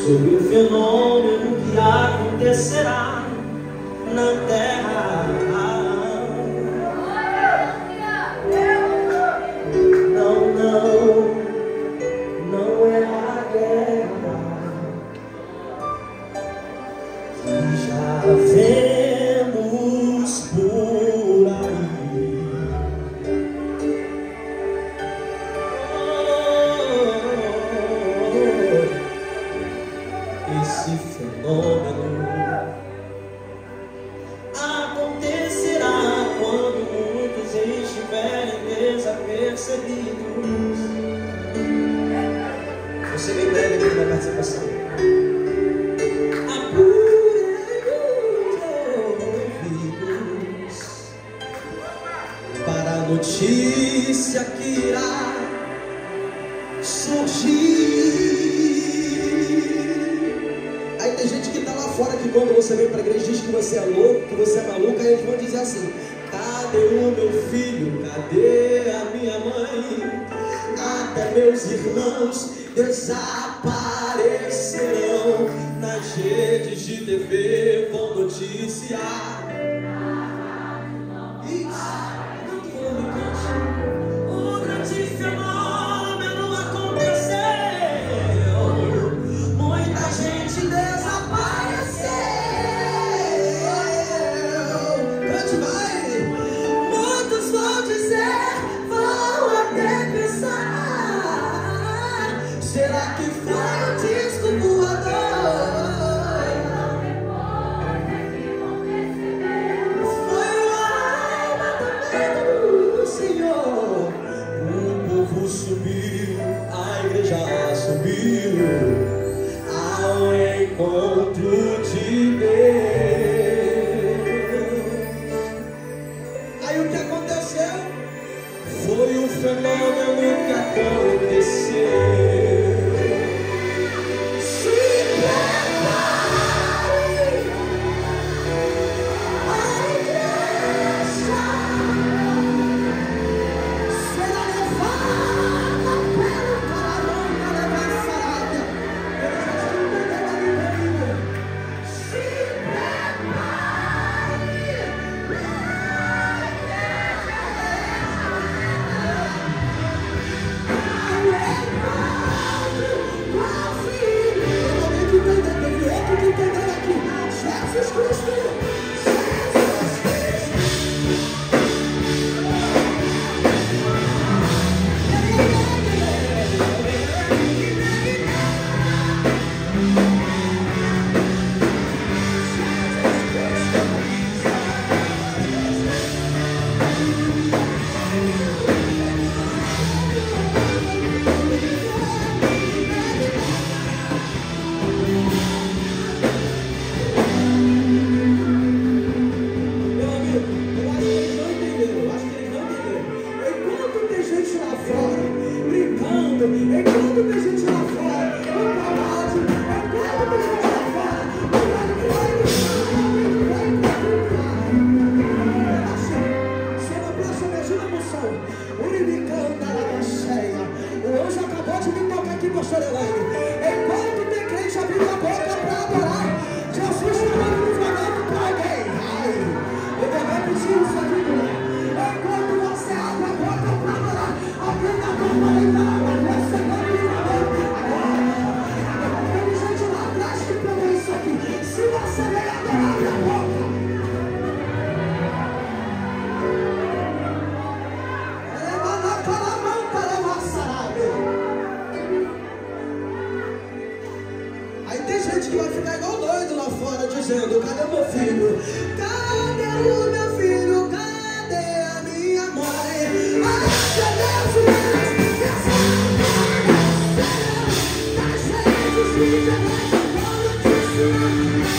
sobre o fenômeno que acontecerá na terra. Não, não, não é a guerra que já vemos por aí. Esse fenômeno acontecerá quando muitos estiverem desapercebidos. Você me deve aqui na participação. Apurei os ouvidos para a notícia que irá surgir. Aí tem gente que tá lá fora que quando você vem pra igreja diz que você é louco, que você é maluco, aí eles vão dizer assim: cadê o meu filho? Cadê a minha mãe? Até meus irmãos desaparecerão. Nas redes de TV vão noticiar. O grande fenômeno aconteceu. Muita gente desapareceu. Cante mais. Muitos vão dizer, vão até pensar: será que foi um disco voador? Foi o arrebatamento do Senhor. O povo subiu, a igreja subiu ao encontro de Deus. Aí o que aconteceu? Foi um fenômeno que aconteceu. Se prepare, a igreja será levada pelo caravana da Massarada. Se prepare, Jesus Cristo. Dizendo, cadê o meu filho? Cadê o meu filho? Cadê a minha mãe? Até meus irmãos desapareceram. Nas redes de TV vão noticiar.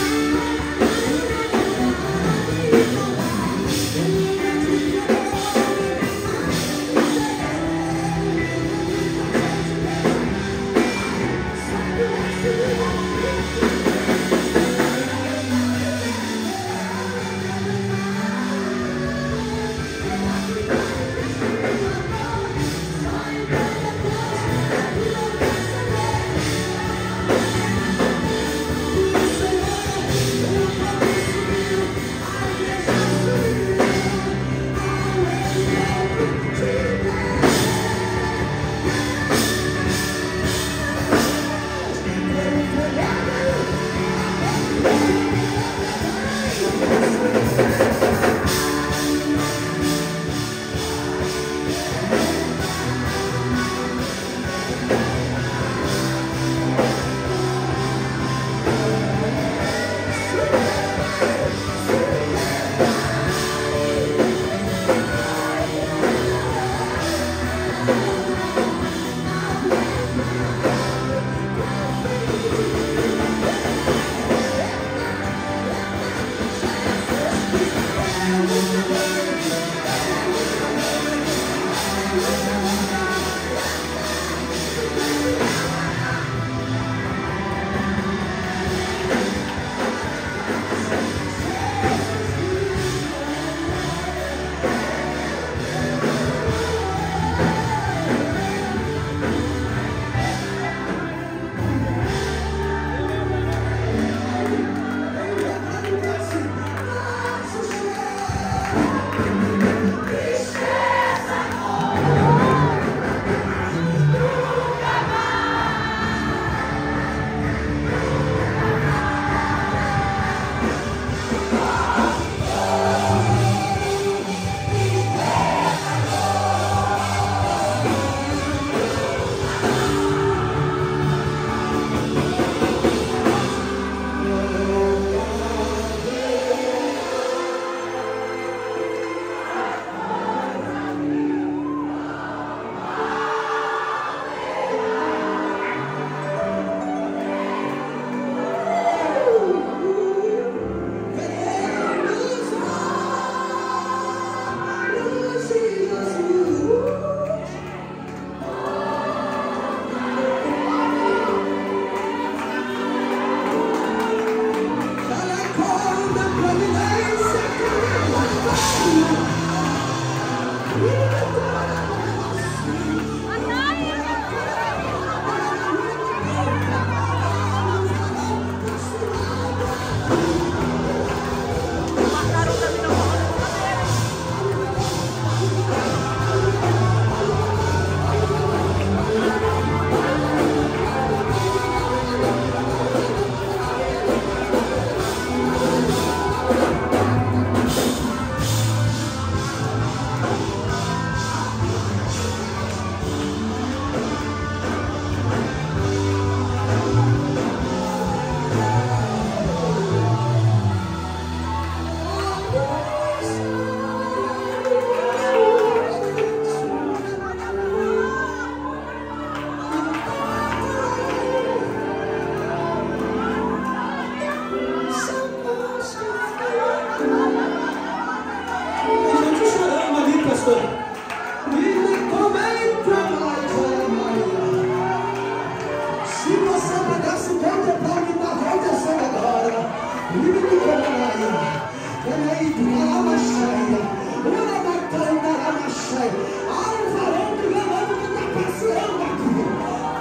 Há um varão que levanta que está passeando aqui.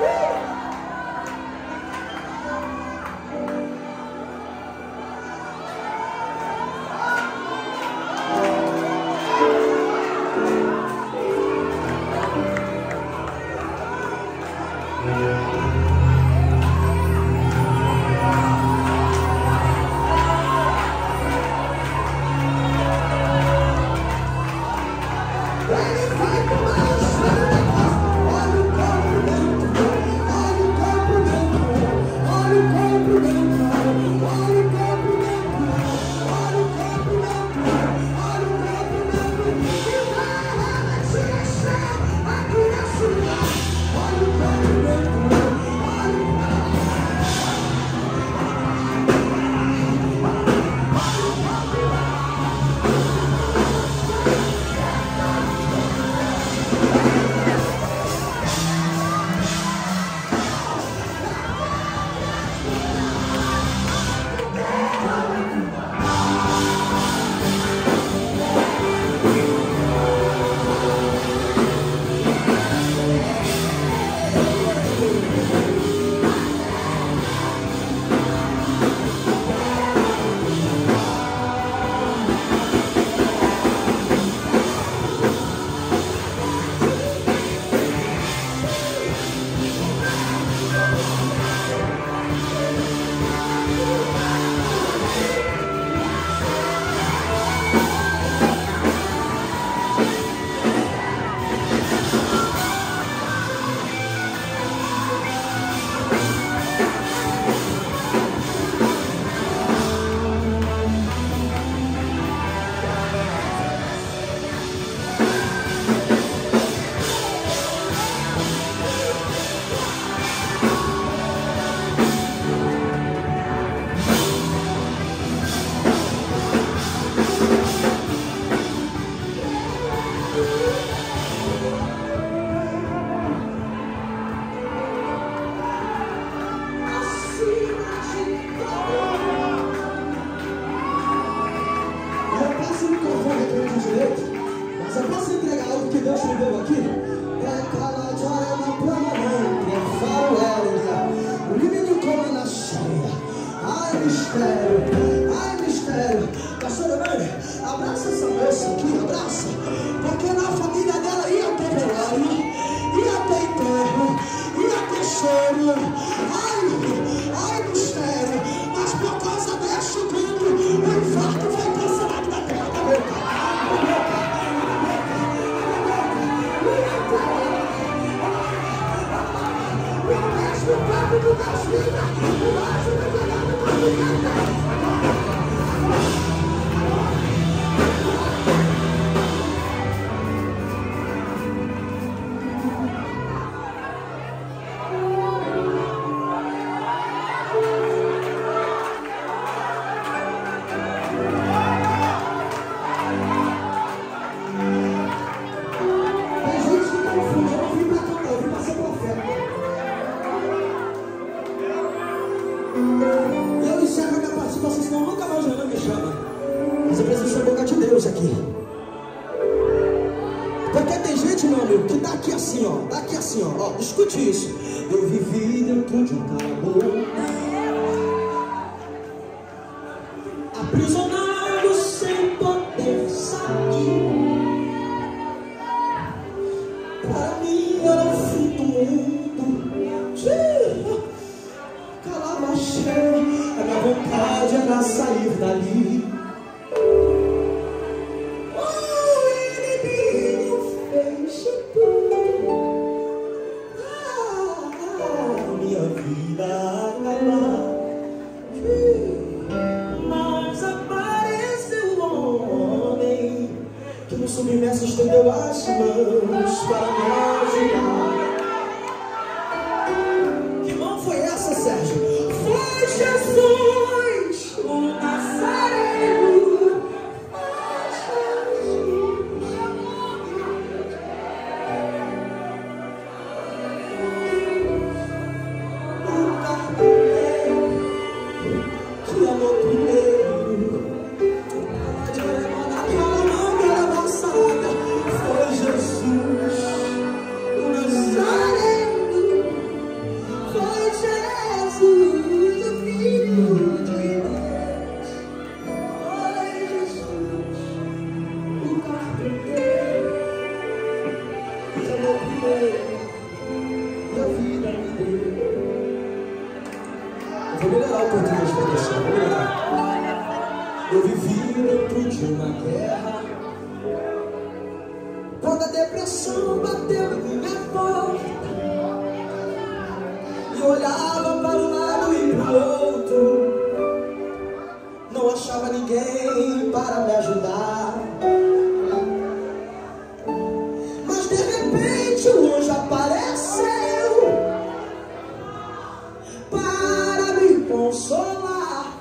Mas eu posso entregar algo que Deus me deu aqui? É caladora na plamamante, é faroeira, o limite como na cheia. Ai, mistério. Pastor Hernani, abraça essa moça aqui, abraça. Porque na família dela ia ter velório, ia ter enterro, ia ter choro. Ai, mistério. Mas por causa deste culto, o infarto foi cancelado da terra da boca. O campo do Deus vida, o anjo do velado do vida. Eu encerro a minha participação, senão nunca mais o me chama. Mas eu preciso ser boca de Deus aqui. Porque tem gente, meu amigo, que tá aqui assim, ó, escute isso. Eu vivi dentro de um calabouço, aprisionado sem poder sair. Para mim era o fim do mundo. A minha vontade era sair dali. O inimigo fez tudo, minha vida acabar. Mas apareceu um homem que no submerso estendeu as mãos para me ajudar. Que mão foi essa, Sérgio? Foi Jesus, o Nazareno. O carpinteiro que amou primeiro. Vou melhorar o português para você, vou melhorar. Eu vivi dentro de uma guerra, quando a depressão bateu em minha porta, e eu olhava para um lado e para o outro, não achava ninguém para me ajudar. Mas de repente o anjo apareceu para me consolar.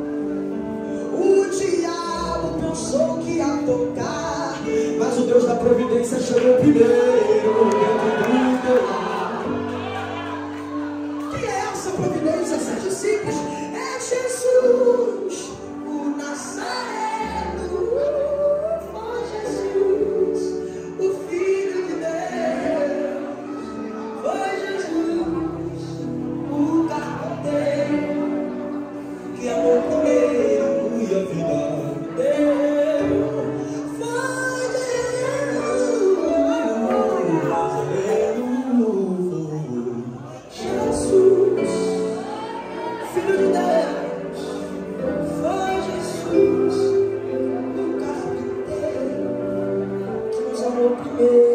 O diabo pensou que ia tocar, mas o Deus da providência chegou primeiro dentro do teu lar. Que é essa providência? Seja simples, é Jesus, o Nazareno. Oh Jesus, o Filho de Deus. Foi Jesus, o carpinteiro, que amou primeiro e a vida deu. Foi Jesus, Filho de Deus. Foi Jesus, o carpinteiro, que nos amou primeiro.